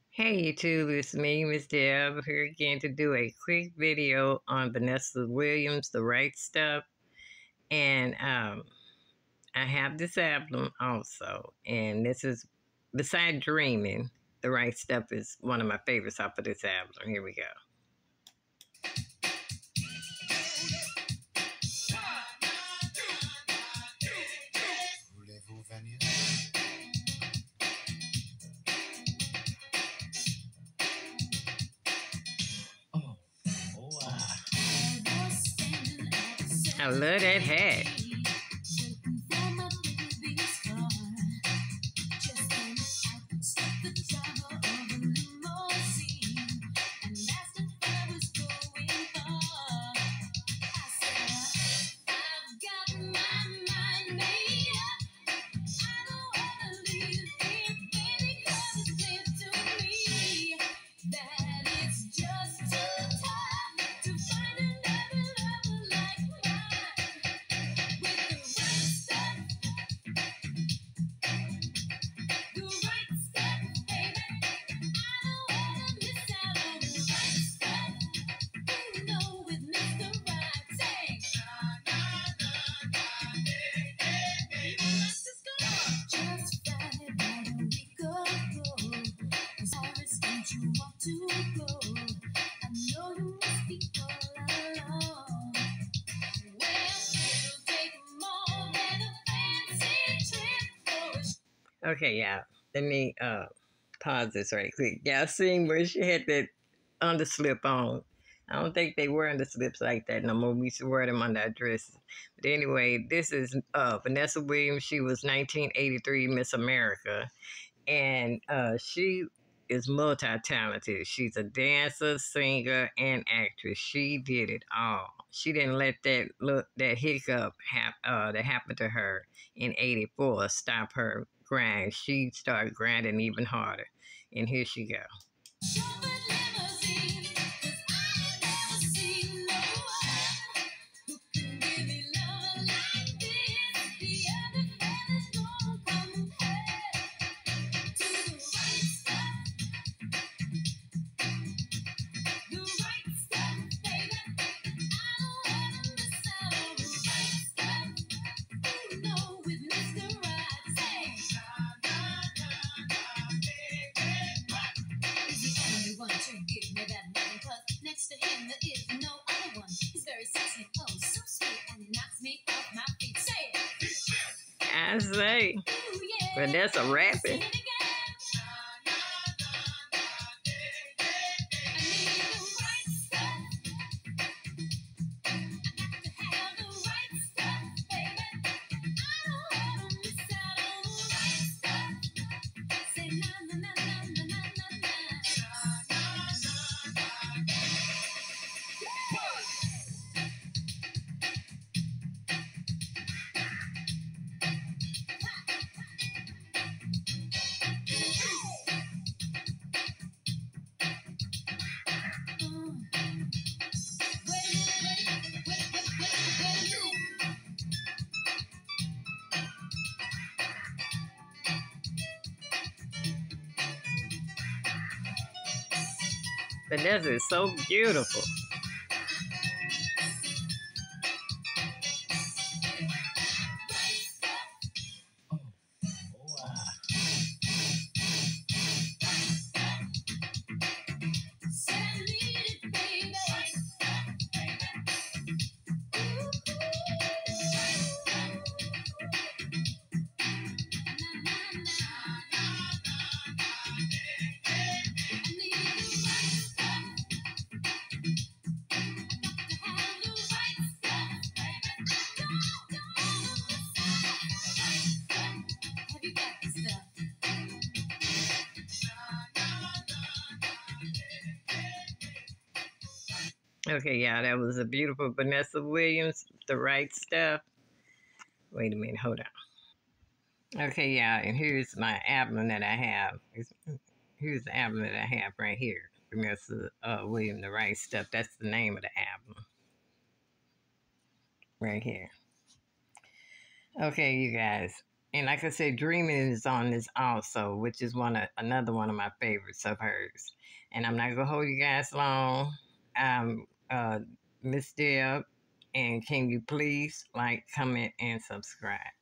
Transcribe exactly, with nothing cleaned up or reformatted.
Hey YouTube, it's me, Miss Deb, here again to do a quick video on Vanessa Williams, The Right Stuff. And um, I have this album also, and this is, beside Dreaming, The Right Stuff is one of my favorites off of this album. Here we go. I love that hat. Okay, yeah. Let me uh, pause this right quick. Y'all seen where she had that underslip on? I don't think they wear underslips like that no more. We used to wear them on our dresses. But anyway, this is uh, Vanessa Williams. She was nineteen eighty-three Miss America. And uh, she is multi-talented. She's a dancer, singer, and actress. She did it all. She didn't let that look that hiccup hap, uh, that happened to her in eighty-four stop her grind. She started grinding even harder. And here she go. I say, but that's a rapping. Vanessa is so beautiful. Okay, yeah, that was a beautiful Vanessa Williams, The Right Stuff. Wait a minute, hold on. Okay, yeah, and here's my album that I have. Here's the album that I have right here. Vanessa uh, Williams, The Right Stuff. That's the name of the album. Right here. Okay, you guys. And like I said, Dreaming is on this also, which is one of another one of my favorites of hers. And I'm not gonna hold you guys long. Um, uh, Miss Deb, and can you please like, comment, and subscribe?